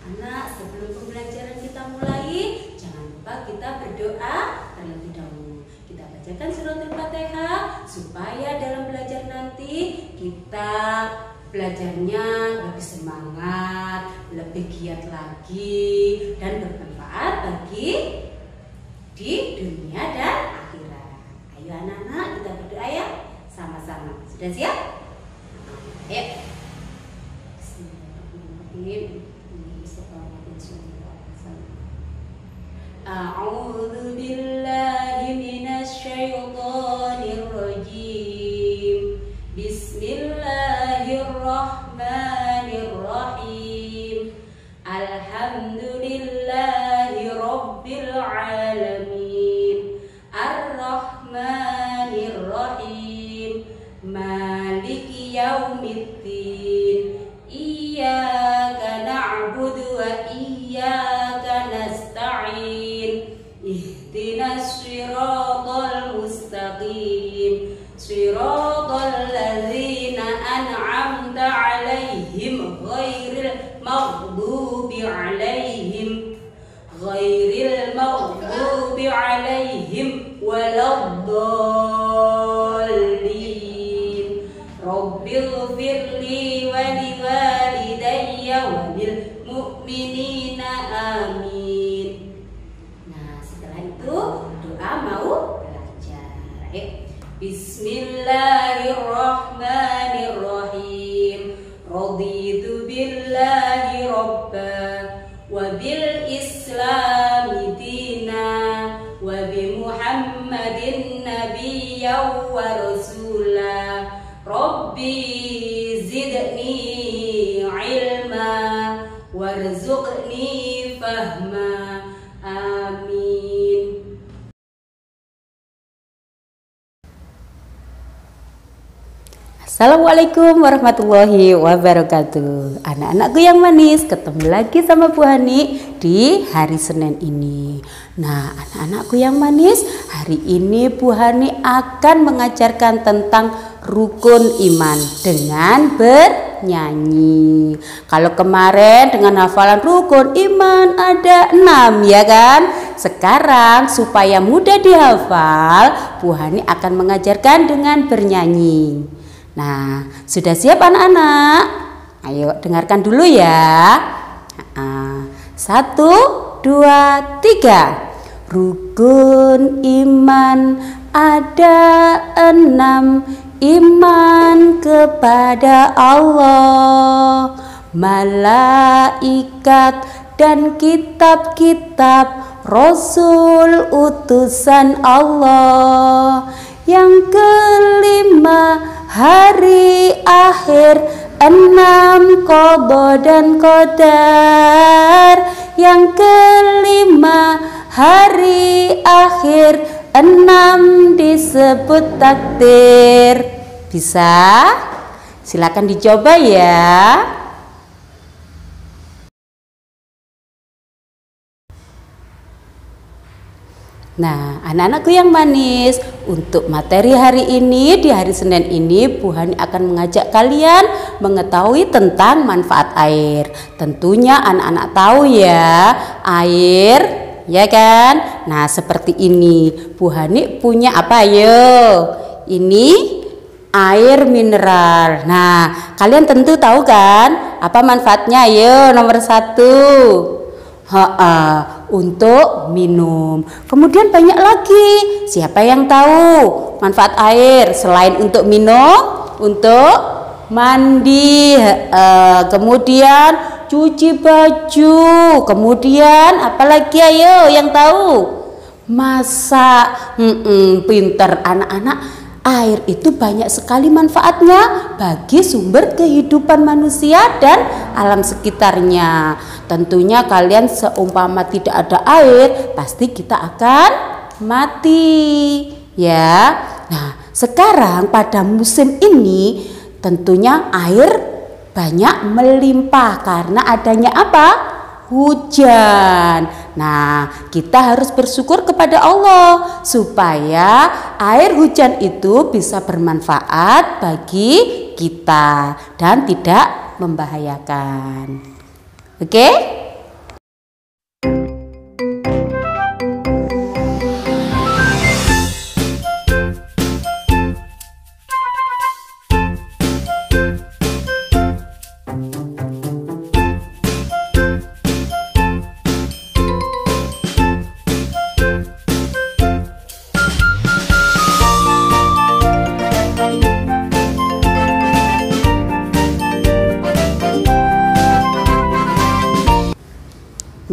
Anak, sebelum pembelajaran kita mulai, jangan lupa kita berdoa terlebih dahulu. Kita bacakan suratul Fatihah supaya dalam belajar nanti kita belajarnya lebih semangat, lebih giat lagi, dan bermanfaat bagi di dunia dan akhirat. Ayo anak-anak, kita berdoa ya sama-sama. Sudah siap? Ayo. Bismillahirrahmanirrahim. A'udzu billahi minasy syaithanir rajim. Bismillahirrahmanirrahim. Alhamdulillahi rabbil alamin. Ar-Rahmanir Rahim. Maliki yaumiddin. Iyyaka na'budu wa iyyaka nasta'in. Ihdinas siratal mustaqim. Siratal ladzina an'amta 'alaihim ghairil maghdubi 'alaihim waladdallin. Rabbighfirli wa liwalidayya wa lil mu'minina amin. Nah, setelah itu doa mau belajar. Bismillahirrahmanirrahim. Raditu billahi rabba wa bil islami dina wa bi Muhammadin nabiyyan wa rasula. Rabbi zidni ilma warzuqni fahma. Amin. Assalamualaikum warahmatullahi wabarakatuh. Anak-anakku yang manis, ketemu lagi sama Bu Hani di hari Senin ini. Nah, anak-anakku yang manis, hari ini Bu Hani akan mengajarkan tentang rukun iman dengan bernyanyi. Kalau kemarin dengan hafalan rukun iman ada 6 ya kan? Sekarang supaya mudah dihafal, Bu Hani akan mengajarkan dengan bernyanyi. Nah, sudah siap anak-anak? Ayo dengarkan dulu ya. 1, 2, 3. Rukun iman ada 6. Iman kepada Allah, malaikat dan kitab-kitab, Rasul utusan Allah. Yang kelima, hari akhir, 6 qada dan qadar. Yang kelima, hari akhir, 6 disebut takdir. Bisa? Silakan dicoba ya. Nah, anak-anakku yang manis, untuk materi hari ini, di hari Senin ini, Bu Hani akan mengajak kalian mengetahui tentang manfaat air. Tentunya anak-anak tahu ya, air, ya kan? Nah, seperti ini. Bu Hani punya apa ayo? Ini air mineral. Nah, kalian tentu tahu kan? Apa manfaatnya? Ayo, nomor 1. Untuk minum. Kemudian banyak lagi. Siapa yang tahu manfaat air selain untuk minum? Untuk mandi, kemudian cuci baju, kemudian apalagi ayo yang tahu? Masak. Pinter anak-anak. Air itu banyak sekali manfaatnya bagi sumber kehidupan manusia dan alam sekitarnya. Tentunya kalian seumpama tidak ada air, pasti kita akan mati, ya. Nah, sekarang pada musim ini tentunya air banyak melimpah karena adanya apa? Hujan. Nah, kita harus bersyukur kepada Allah supaya air hujan itu bisa bermanfaat bagi kita dan tidak membahayakan. Oke?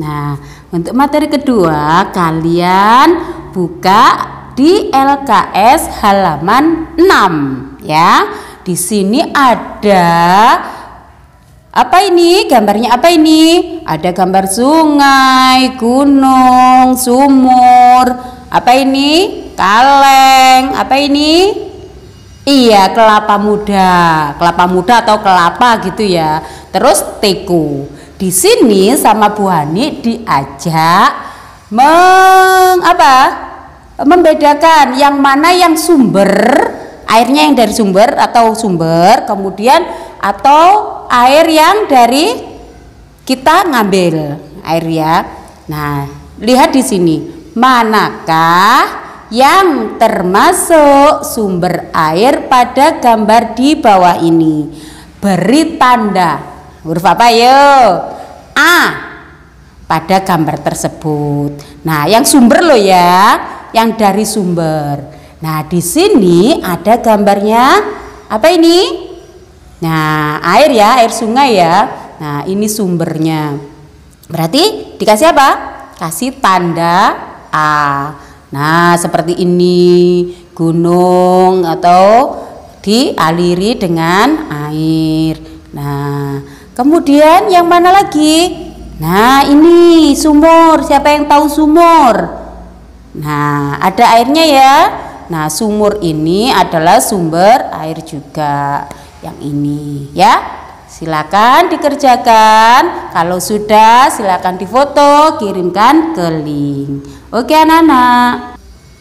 Nah, untuk materi kedua kalian buka di LKS halaman 6 ya. Di sini ada apa ini? Gambarnya apa ini? Ada gambar sungai, gunung, sumur. Apa ini? Kaleng. Apa ini? Iya, kelapa muda atau kelapa gitu ya. Terus teko. Di sini sama Bu Hani diajak membedakan yang mana yang sumber, airnya yang dari sumber, kemudian atau air yang dari kita ngambil air ya. Nah, lihat di sini, manakah yang termasuk sumber air pada gambar di bawah ini? Beri tanda. Huruf apa yo? A pada gambar tersebut. Nah, yang sumber loh ya, yang dari sumber. Nah, di sini ada gambarnya apa ini? Nah, air ya, air sungai ya. Nah, ini sumbernya. Berarti dikasih apa? Kasih tanda A. Nah, seperti ini, gunung atau dialiri dengan air. Nah, kemudian yang mana lagi? Nah, ini sumur. Siapa yang tahu sumur? Nah, ada airnya ya. Nah, sumur ini adalah sumber air juga. Yang ini ya. Silakan dikerjakan. Kalau sudah, silakan difoto, kirimkan ke link. Oke anak-anak.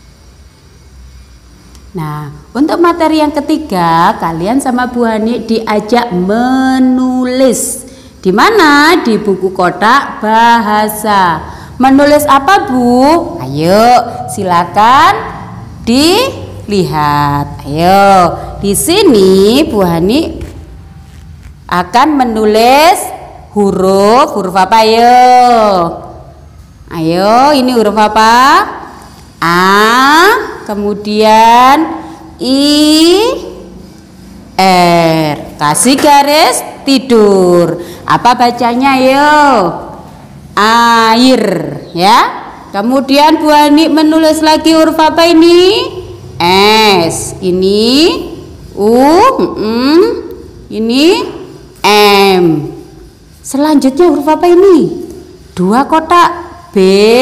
Nah, untuk materi yang ketiga, kalian sama Bu Hani diajak menulis. Di mana? Di buku kotak bahasa. Menulis apa, Bu? Ayo, silakan dilihat. Ayo, di sini Bu Hani akan menulis huruf apa ayo? Ayo, ini huruf apa? A, kemudian I, R. Kasih garis tidur. Apa bacanya yo? Air ya. Kemudian Bu Hani menulis lagi huruf apa ini? S. Ini U, ini M. Selanjutnya huruf apa ini? Dua kotak. B,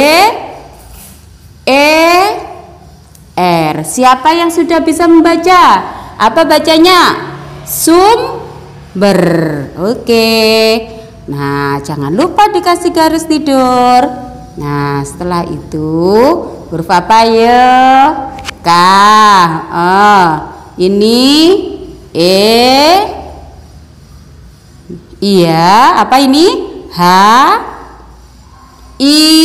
E, R. Siapa yang sudah bisa membaca? Apa bacanya? Sumber. Oke. Nah, jangan lupa dikasih garis tidur. Nah, setelah itu huruf apa ya? K. Ini E. Iya, apa ini? H, I,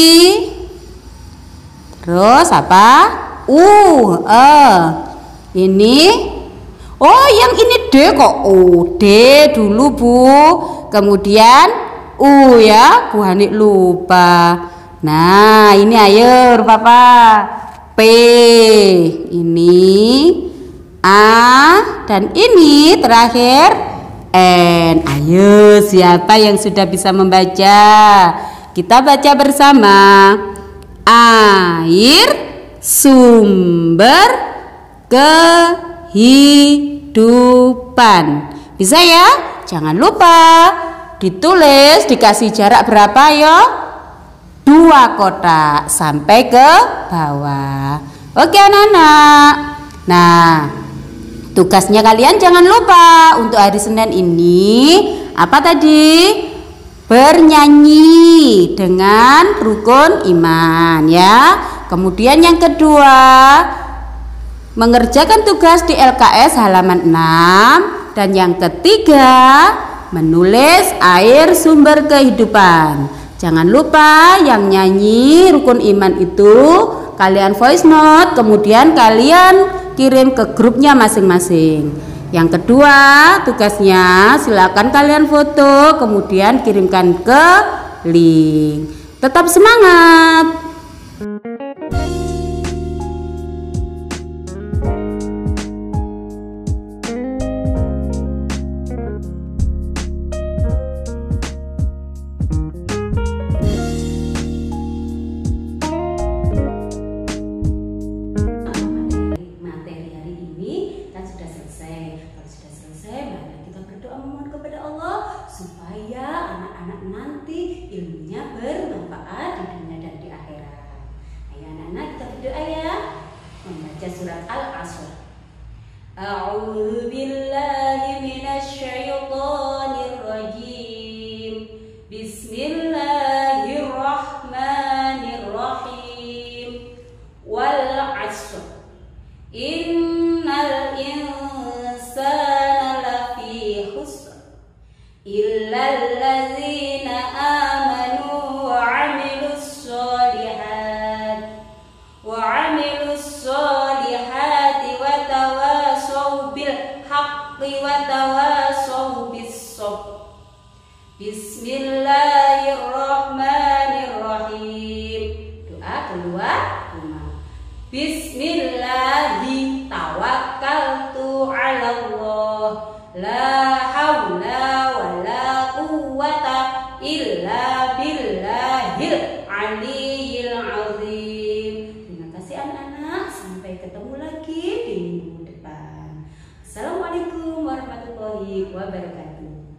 terus apa? U, ini, oh yang ini D kok? D dulu Bu, kemudian U ya, Bu Hani lupa. Nah, ini ayo huruf apa? P, ini A, dan ini terakhir N. Ayo, siapa yang sudah bisa membaca? Kita baca bersama. Air sumber kehidupan. Bisa ya? Jangan lupa ditulis, dikasih jarak berapa ya? 2 kotak sampai ke bawah. Oke anak-anak. Nah, tugasnya kalian jangan lupa untuk hari Senin ini apa tadi? Bernyanyi dengan rukun iman ya. Kemudian yang kedua, mengerjakan tugas di LKS halaman 6, dan yang ketiga, menulis air sumber kehidupan. Jangan lupa yang nyanyi rukun iman itu kalian voice note, kemudian kalian kirim ke grupnya masing-masing. Yang kedua, tugasnya silakan kalian foto, kemudian kirimkan ke link. Tetap semangat. Bismillahirrahmanirrahim. Wal 'ashr. Innal insana lafi khusr. Illal ladzina amanu wa 'amilus solihati wa tawasaw bil haqqi wa tawasaw bis sabr. Bismillahirrahmanirrahim. Doa kedua, Bismillahi tawakkaltu 'ala Allah, la haula wala quwwata illa billahil aliyyil azim. Terima kasih anak-anak, sampai ketemu lagi di minggu depan. Assalamualaikum warahmatullahi wabarakatuh.